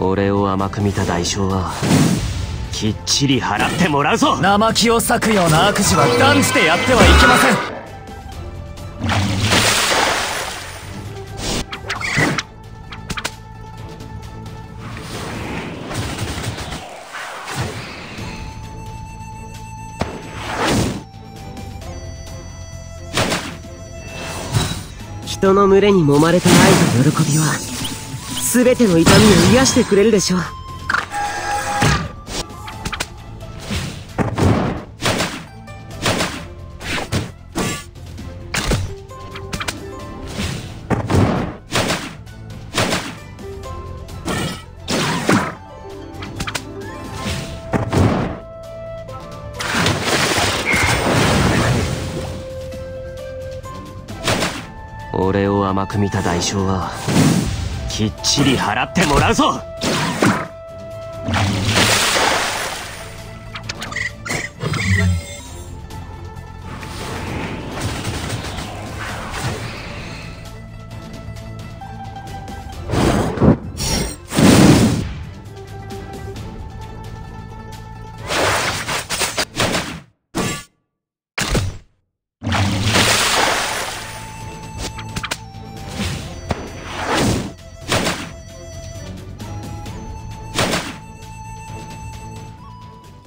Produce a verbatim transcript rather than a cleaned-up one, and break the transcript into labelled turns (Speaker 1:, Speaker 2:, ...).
Speaker 1: 俺を甘く見た代償はきっちり払ってもらうぞ。
Speaker 2: 生木を裂くような悪事は断じてやってはいけません。
Speaker 3: 人の群れに揉まれた愛と喜びは全ての痛みを癒してくれるでしょう。
Speaker 1: 俺を甘く見た代償はきっちり払ってもらうぞ。